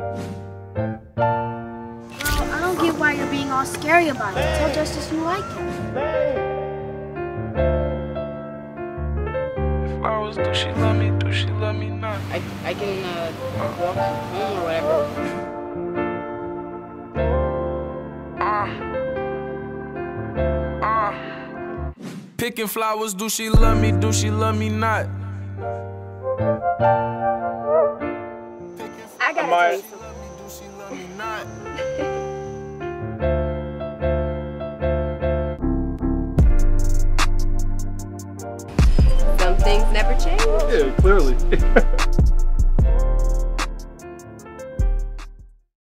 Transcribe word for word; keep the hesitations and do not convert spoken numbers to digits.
Well, I don't get why you're being all scary about it. Tell Justice you like him. If I was, do she love me? Do she love me not? I, I can uh, walk home or whatever. Uh, uh. Picking flowers, do she love me? Do she love me not? I gotta Amaya. tell you something. Do she love me not? Some things never change. Yeah, clearly.